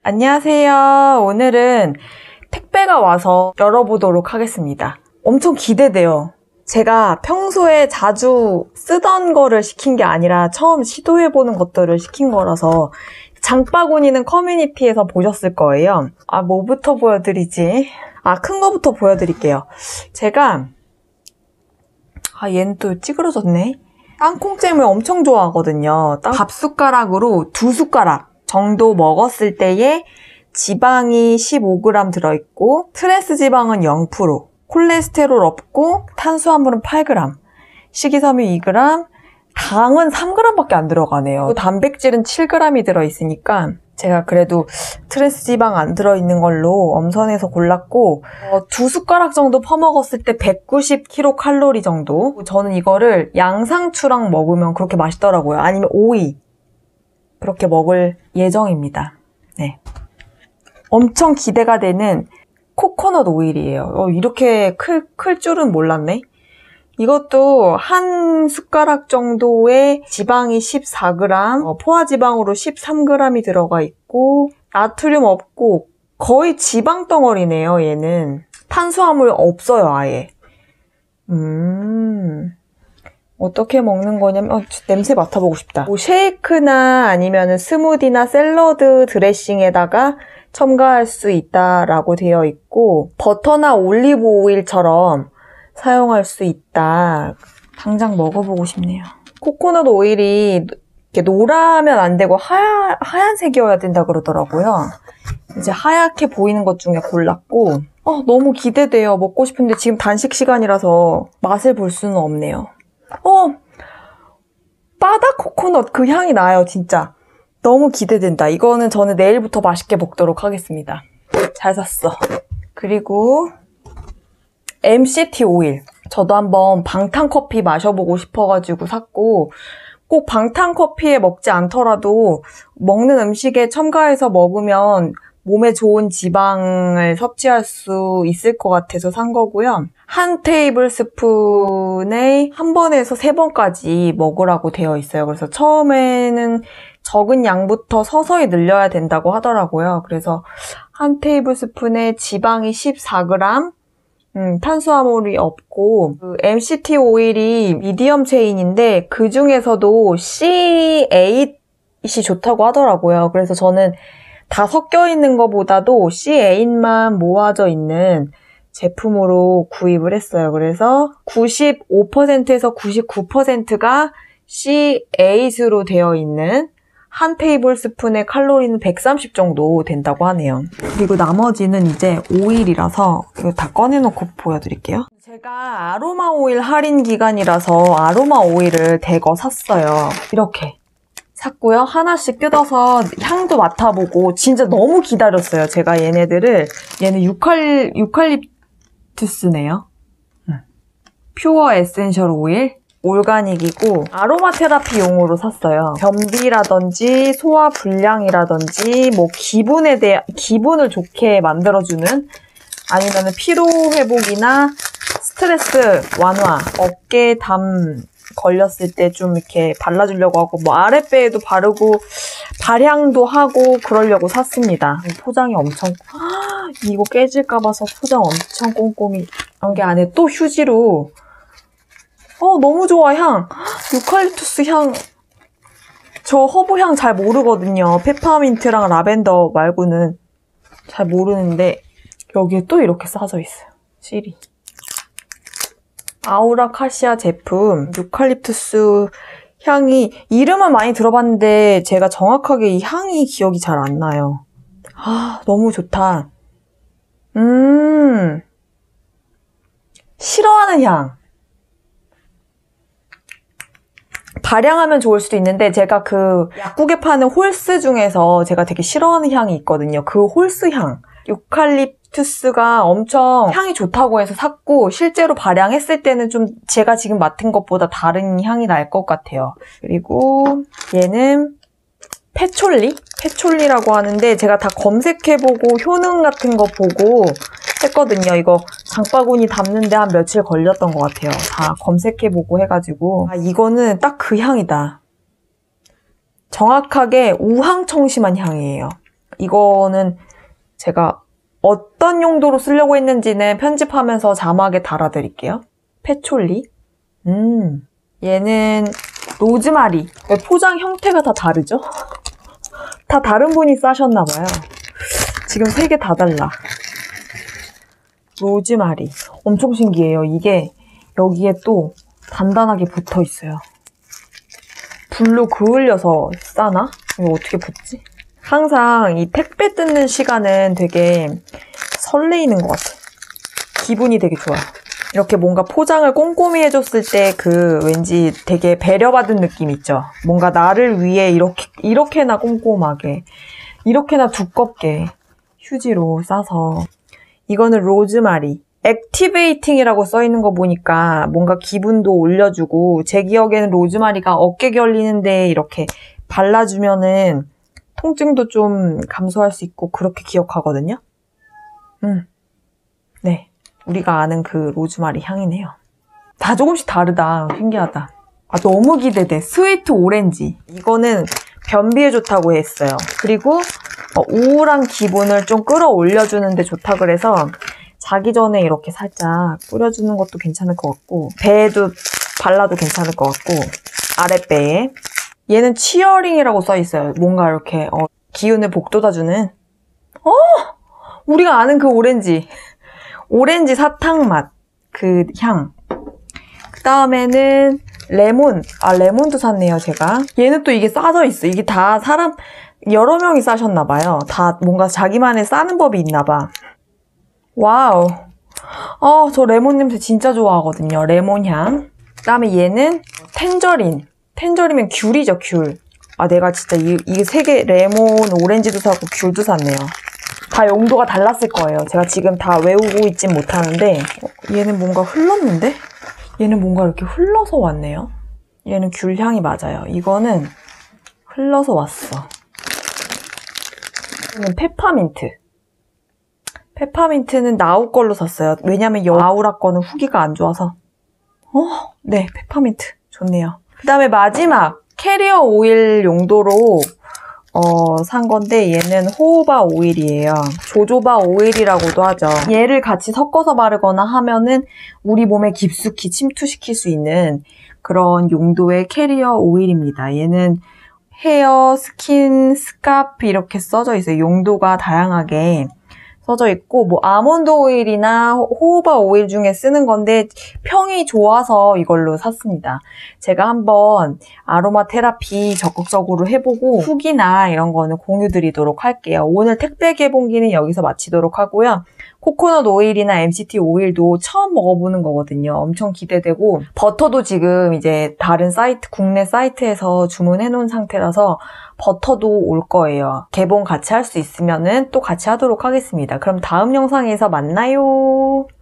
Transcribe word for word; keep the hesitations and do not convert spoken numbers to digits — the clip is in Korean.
안녕하세요. 오늘은 택배가 와서 열어보도록 하겠습니다. 엄청 기대돼요. 제가 평소에 자주 쓰던 거를 시킨 게 아니라 처음 시도해보는 것들을 시킨 거라서 장바구니는 커뮤니티에서 보셨을 거예요. 아, 뭐부터 보여드리지? 아, 큰 거부터 보여드릴게요. 제가 아, 얘는 또 찌그러졌네. 땅콩잼을 엄청 좋아하거든요. 땅... 밥숟가락으로 두 숟가락 정도 먹었을 때에 지방이 십오 그램 들어있고 트랜스 지방은 영 퍼센트, 콜레스테롤 없고 탄수화물은 팔 그램, 식이섬유 이 그램, 당은 삼 그램밖에 안 들어가네요. 단백질은 칠 그램이 들어있으니까 제가 그래도 트랜스 지방 안 들어있는 걸로 엄선해서 골랐고 어, 두 숟가락 정도 퍼먹었을 때 백구십 킬로칼로리 정도. 저는 이거를 양상추랑 먹으면 그렇게 맛있더라고요. 아니면 오이 그렇게 먹을 예정입니다. 네, 엄청 기대가 되는 코코넛 오일이에요. 어, 이렇게 클, 클 줄은 몰랐네. 이것도 한 숟가락 정도의 지방이 십사 그램, 어, 포화지방으로 십삼 그램이 들어가 있고 나트륨 없고 거의 지방 덩어리네요. 얘는 탄수화물 없어요. 아예. 음... 어떻게 먹는 거냐면 어, 냄새 맡아보고 싶다. 뭐 쉐이크나 아니면 스무디나 샐러드 드레싱에다가 첨가할 수 있다라고 되어 있고 버터나 올리브 오일처럼 사용할 수 있다. 당장 먹어보고 싶네요. 코코넛 오일이 이렇게 노라면 안 되고 하얀, 하얀색이어야 된다 그러더라고요. 이제 하얗게 보이는 것 중에 골랐고 어, 너무 기대돼요. 먹고 싶은데 지금 단식 시간이라서 맛을 볼 수는 없네요. 어! 바다 코코넛 그 향이 나요, 진짜. 너무 기대된다. 이거는 저는 내일부터 맛있게 먹도록 하겠습니다. 잘 샀어. 그리고 엠씨티 오일. 저도 한번 방탄커피 마셔보고 싶어가지고 샀고 꼭 방탄커피에 먹지 않더라도 먹는 음식에 첨가해서 먹으면 몸에 좋은 지방을 섭취할 수 있을 것 같아서 산 거고요. 한 테이블 스푼에 한 번에서 세 번까지 먹으라고 되어 있어요. 그래서 처음에는 적은 양부터 서서히 늘려야 된다고 하더라고요. 그래서 한 테이블 스푼에 지방이 십사 그램, 음, 탄수화물이 없고 그 엠씨티 오일이 미디엄 체인인데 그 중에서도 씨 에잇이 좋다고 하더라고요. 그래서 저는 다 섞여 있는 것보다도 씨 에잇만 모아져 있는 제품으로 구입을 했어요. 그래서 구십오 퍼센트에서 구십구 퍼센트가 씨 에잇으로 되어 있는 한 테이블 스푼의 칼로리는 백삼십 정도 된다고 하네요. 그리고 나머지는 이제 오일이라서 이거 다 꺼내놓고 보여드릴게요. 제가 아로마 오일 할인 기간이라서 아로마 오일을 대거 샀어요. 이렇게 샀고요. 하나씩 뜯어서 향도 맡아보고 진짜 너무 기다렸어요. 제가 얘네들을. 얘는 유칼, 유칼립투스네요. 응. 퓨어 에센셜 오일. 올가닉이고 아로마 테라피용으로 샀어요. 변비라든지 소화 불량이라든지 뭐 기분에 대해 기분을 좋게 만들어주는 아니면 피로 회복이나 스트레스 완화, 어깨 담 걸렸을 때 좀 이렇게 발라주려고 하고 뭐 아랫배에도 바르고 발향도 하고 그러려고 샀습니다. 포장이 엄청 이거 깨질까 봐서 포장 엄청 꼼꼼히 한 게 안에 또 휴지로 어 너무 좋아 향. 유칼립투스 향. 저 허브 향 잘 모르거든요. 페퍼민트랑 라벤더 말고는 잘 모르는데 여기에 또 이렇게 싸져 있어요. 실이. 아우라 카시아 제품 유칼립투스 향이 이름은 많이 들어봤는데 제가 정확하게 이 향이 기억이 잘 안 나요. 아 너무 좋다. 음 싫어하는 향. 발향하면 좋을 수도 있는데 제가 그 약국에 파는 홀스 중에서 제가 되게 싫어하는 향이 있거든요. 그 홀스 향. 유칼립투스가 엄청 향이 좋다고 해서 샀고 실제로 발향했을 때는 좀 제가 지금 맡은 것보다 다른 향이 날 것 같아요. 그리고 얘는 패촐리? 패촐리라고 하는데 제가 다 검색해보고 효능 같은 거 보고 했거든요. 이거 장바구니 담는데 한 며칠 걸렸던 것 같아요. 다 검색해보고 해가지고 아 이거는 딱 그 향이다. 정확하게 우황청심한 향이에요. 이거는 제가 어떤 용도로 쓰려고 했는지는 편집하면서 자막에 달아드릴게요. 패촐리. 음, 얘는 로즈마리. 왜 포장 형태가 다 다르죠? 다 다른 분이 싸셨나봐요. 지금 세 개 다 달라. 로즈마리. 엄청 신기해요. 이게 여기에 또 단단하게 붙어 있어요. 불로 그을려서 싸나? 이거 어떻게 붙지? 항상 이 택배 뜯는 시간은 되게 설레이는 것 같아. 기분이 되게 좋아요. 이렇게 뭔가 포장을 꼼꼼히 해줬을 때 그 왠지 되게 배려받은 느낌 있죠? 뭔가 나를 위해 이렇게, 이렇게나 꼼꼼하게, 이렇게나 두껍게 휴지로 싸서. 이거는 로즈마리. 액티베이팅이라고 써있는 거 보니까 뭔가 기분도 올려주고, 제 기억에는 로즈마리가 어깨 결리는데 이렇게 발라주면은 통증도 좀 감소할 수 있고 그렇게 기억하거든요. 음, 네, 우리가 아는 그 로즈마리 향이네요. 다 조금씩 다르다. 신기하다. 아, 너무 기대돼. 스위트 오렌지. 이거는 변비에 좋다고 했어요. 그리고 어, 우울한 기분을 좀 끌어올려주는데 좋다 그래서 자기 전에 이렇게 살짝 뿌려주는 것도 괜찮을 것 같고, 배에도 발라도 괜찮을 것 같고, 아랫배에. 얘는 치어링이라고 써있어요. 뭔가 이렇게 어, 기운을 북돋아주는. 어! 우리가 아는 그 오렌지. 오렌지 사탕 맛. 그 향. 그 다음에는 레몬. 아, 레몬도 샀네요, 제가. 얘는 또 이게 싸져 있어. 이게 다 사람, 여러 명이 싸셨나봐요. 다 뭔가 자기만의 싸는 법이 있나봐. 와우. 어, 저 레몬 냄새 진짜 좋아하거든요. 레몬 향. 그 다음에 얘는 텐저린. 텐저리면 귤이죠, 귤. 아, 내가 진짜 이, 이 세 개, 레몬, 오렌지도 사고 귤도 샀네요. 다 용도가 달랐을 거예요. 제가 지금 다 외우고 있진 못하는데, 어, 얘는 뭔가 흘렀는데? 얘는 뭔가 이렇게 흘러서 왔네요. 얘는 귤 향이 맞아요. 이거는 흘러서 왔어. 이거는 페퍼민트. 페퍼민트는 나우 걸로 샀어요. 왜냐면 나우라 거는 후기가 안 좋아서. 어, 네, 페퍼민트. 좋네요. 그 다음에 마지막 캐리어 오일 용도로 어, 산 건데 얘는 호호바 오일이에요. 조조바 오일이라고도 하죠. 얘를 같이 섞어서 바르거나 하면은 우리 몸에 깊숙이 침투시킬 수 있는 그런 용도의 캐리어 오일입니다. 얘는 헤어, 스킨, 스카프 이렇게 써져 있어요. 용도가 다양하게 써져 있고, 뭐 아몬드 오일이나 호호바 오일 중에 쓰는 건데 평이 좋아서 이걸로 샀습니다. 제가 한번 아로마 테라피 적극적으로 해보고 후기나 이런 거는 공유 드리도록 할게요. 오늘 택배 개봉기는 여기서 마치도록 하고요. 코코넛 오일이나 엠씨티 오일도 처음 먹어보는 거거든요. 엄청 기대되고, 버터도 지금 이제 다른 사이트, 국내 사이트에서 주문해 놓은 상태라서 버터도 올 거예요. 개봉 같이 할 수 있으면은 또 같이 하도록 하겠습니다. 그럼 다음 영상에서 만나요.